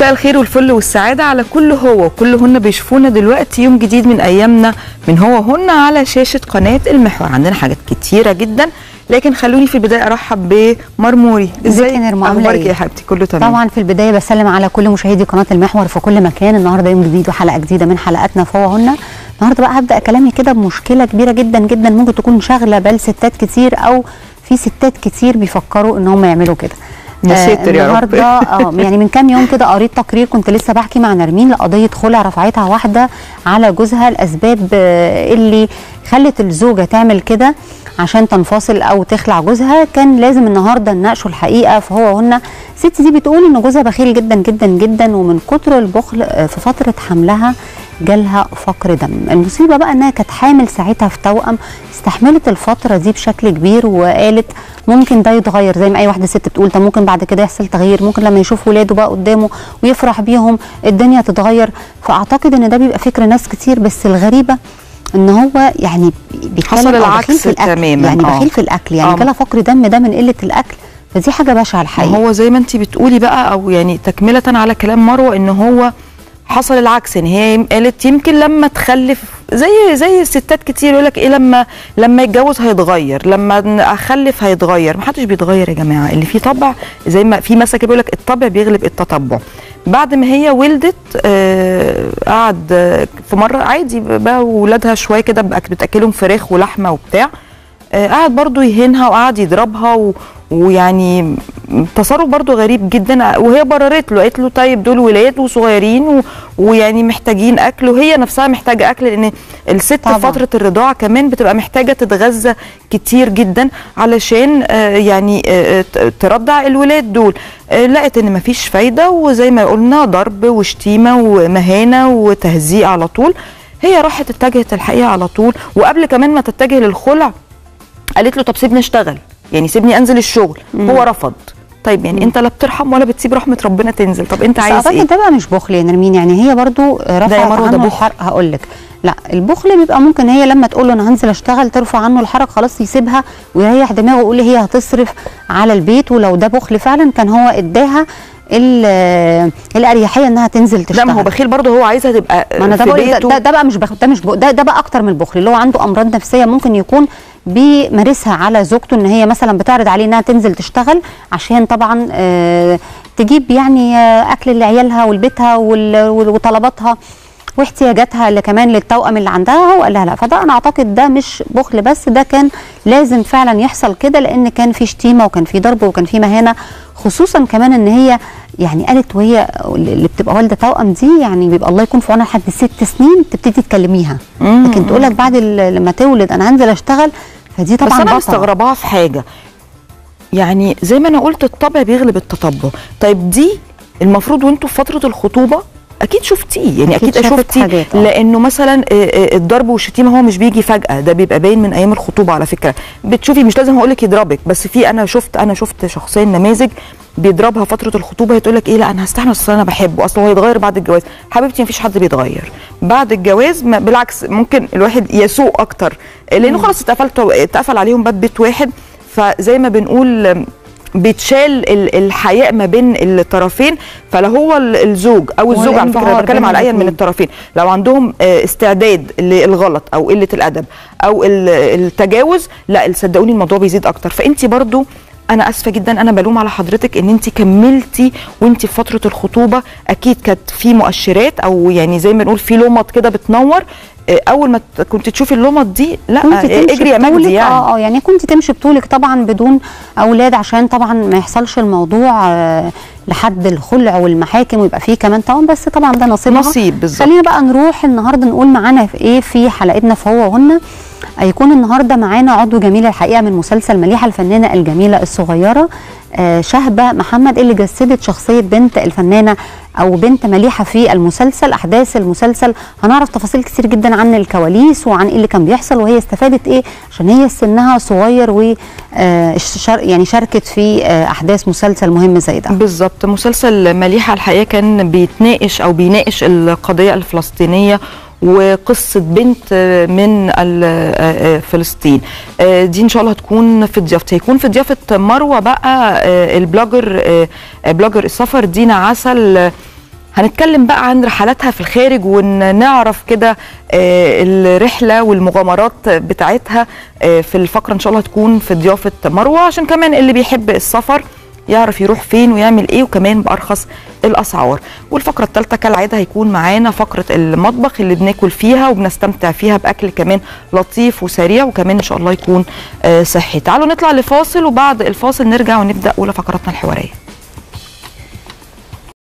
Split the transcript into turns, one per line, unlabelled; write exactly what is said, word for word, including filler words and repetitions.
مساء الخير والفل والسعادة على كل هو وكل هن بيشوفونا دلوقتي يوم جديد من أيامنا من هو هن على شاشة قناة المحور. عندنا حاجات كتيرة جدا، لكن خلوني في البداية أرحب بمرموري.
ازيك يا نرمو؟
أخبارك إيه يا حبيبتي؟ كله تمام
طبعا. في البداية بسلم على كل مشاهدي قناة المحور في كل مكان. النهارده يوم جديد وحلقة جديدة من حلقاتنا فهو هن. النهارده بقى هبدأ كلامي كده بمشكلة كبيرة جدا جدا ممكن تكون شاغلة بال ستات كتير، أو في ستات كتير بيفكروا إن هم يعملوا كده.
يا ساتر يا رب.
النهارده اه يعني من كام يوم كده قريت تقرير، كنت لسه بحكي مع نرمين لقضيه خلع رفعتها واحده على جوزها. الاسباب اللي خلت الزوجه تعمل كده عشان تنفصل او تخلع جوزها كان لازم النهارده نناقشه الحقيقه. فهو هن الست دي بتقول ان جوزها بخيل جدا جدا جدا، ومن كتر البخل في فتره حملها جالها فقر دم. المصيبه بقى انها كانت حامل ساعتها في توأم، استحملت الفتره دي بشكل كبير، وقالت ممكن ده يتغير زي ما اي واحده ست بتقول. طب ممكن بعد كده يحصل تغيير، ممكن لما يشوف ولاده بقى قدامه ويفرح بيهم الدنيا تتغير. فاعتقد ان ده بيبقى فكر ناس كتير، بس الغريبه ان هو يعني
حصل العكس تماما.
يعني بخيل في الاكل، يعني جالها فقر دم ده من قله الاكل، فدي حاجه بشعه الحقيقه.
هو زي ما انت بتقولي بقى، او يعني تكمله على كلام مروه، ان هو حصل العكس. ان هي قالت يمكن لما تخلف زي زي الستات كتير يقول لك ايه، لما لما يتجوز هيتغير، لما اخلف هيتغير. ما حدش بيتغير يا جماعه. اللي فيه طبع، زي ما في مثل كده بيقول لك الطبع بيغلب التطبع. بعد ما هي ولدت آه قعد آه في مره عادي بقى ولادها شويه كده بتاكلهم فراخ ولحمه وبتاع، آه قعد برضو يهينها وقعد يضربها و ويعني تصرف برضو غريب جدا. وهي بررت له، قالت له طيب دول ولاد وصغيرين و... ويعني محتاجين اكل، وهي نفسها محتاجه اكل، لان الست طبعا فتره الرضاعه كمان بتبقى محتاجه تتغذى كتير جدا علشان آه يعني آه ترضع الولاد دول. آه لقت ان مفيش فايده، وزي ما قلنا ضرب وشتيمه ومهانه وتهزيء على طول. هي راحت اتجهت الحقيقه على طول، وقبل كمان ما تتجه للخلع قالت له طب سيبني اشتغل، يعني سيبني انزل الشغل. مم. هو رفض. طيب يعني مم. انت لا بترحم ولا بتسيب رحمه ربنا تنزل، طب انت عايز ايه؟
ده بقى مش بخل يا نرمين، يعني هي برضو رفعت عنه الحرج. هقول لك لا، البخل بيبقى ممكن هي لما تقول له انا هنزل اشتغل ترفع عنه الحرج، خلاص يسيبها ويريح دماغه ويقول هي هتصرف على البيت. ولو ده بخل فعلا كان هو اداها الاريحيه انها تنزل تشتغل.
لا، ما هو بخيل برضه، هو عايزها تبقى
ما انا ده بقول ده, ده بقى مش بخ... ده مش ب... ده ده بقى اكتر من البخل، اللي هو عنده امراض نفسيه ممكن يكون بيمارسها على زوجته، ان هي مثلا بتعرض عليه انها تنزل تشتغل عشان طبعا آه تجيب يعني آه اكل لعيالها ولبيتها وطلباتها واحتياجاتها اللي كمان للتوأم اللي عندها. هو قال لها لا. فده انا اعتقد ده مش بخل، بس ده كان لازم فعلا يحصل كده، لان كان في شتيمه وكان في ضرب وكان في مهانه، خصوصا كمان ان هي يعني قالت وهي اللي بتبقى والده توأم دي يعني بيبقى الله يكون في عونها لحد ست سنين تبتدي تكلميها، لكن تقول لك بعد لما تولد انا هنزل اشتغل، فدي طبعا.
بس انا مستغرباها في حاجه، يعني زي ما انا قلت الطبع بيغلب التطبع. طيب دي المفروض وانتوا في فتره الخطوبه اكيد شفتيه، يعني اكيد, أكيد شفتيه، لانه مثلا الضرب والشتيمه هو مش بيجي فجاه، ده بيبقى باين من ايام الخطوبه. على فكره بتشوفي، مش لازم هقول لك يضربك، بس في انا شفت انا شفت شخصيا نماذج بيضربها فتره الخطوبه، هي تقول لك ايه لا انا هستحمل اصل انا بحبه، اصل هو هيتغير بعد الجواز. حبيبتي مفيش حد بيتغير بعد الجواز، بالعكس ممكن الواحد يسوء اكتر، لانه خلاص اتقفلت اتقفل عليهم باب بيت واحد. فزي ما بنقول بيتشال الحياء ما بين الطرفين. فلا هو الزوج او الزوجه، على فكره بتكلم على اي من الطرفين، لو عندهم استعداد للغلط او قله الادب او التجاوز، لا صدقوني الموضوع بيزيد اكتر. فانت برضو انا اسفه جدا، انا بلوم على حضرتك ان انت كملتي وانت في فتره الخطوبه. اكيد كانت في مؤشرات، او يعني زي ما نقول في لمط كده بتنور، اول ما كنت تشوفي اللمط دي لا اجري يا مجدي يعني.
اه اه يعني كنت تمشي بطولك طبعا بدون اولاد، عشان طبعا ما يحصلش الموضوع آه لحد الخلع والمحاكم ويبقى فيه كمان طبعا، بس طبعا ده نصيبها.
نصيب بالظبط.
خلينا بقى نروح النهارده نقول معانا في ايه في حلقتنا في هو وهن. هيكون النهارده معانا عضو جميل الحقيقه من مسلسل مليحه، الفنانه الجميله الصغيره آه شهبه محمد، اللي جسدت شخصيه بنت الفنانه او بنت مليحه في المسلسل. احداث المسلسل هنعرف تفاصيل كتير جدا عن الكواليس وعن ايه اللي كان بيحصل، وهي استفادت ايه عشان هي سنها صغير و آه يعني شاركت في آه احداث مسلسل مهم زي ده.
بالظبط. مسلسل مليحه الحقيقه كان بيتناقش او بيناقش القضيه الفلسطينيه وقصه بنت من فلسطين. دي ان شاء الله هتكون في ضيافتي، هيكون في ضيافه مروه بقى البلوجر بلوجر السفر دينا عسل. هنتكلم بقى عن رحلاتها في الخارج ونعرف كده الرحله والمغامرات بتاعتها في الفقره ان شاء الله هتكون في ضيافه مروه، عشان كمان اللي بيحب السفر يعرف يروح فين ويعمل ايه وكمان بارخص الاسعار. والفقره الثالثه كالعاده هيكون معانا فقره المطبخ اللي بناكل فيها وبنستمتع فيها باكل كمان لطيف وسريع وكمان ان شاء الله يكون صحي. تعالوا نطلع لفاصل وبعد الفاصل نرجع ونبدا اولى فقراتنا الحواريه.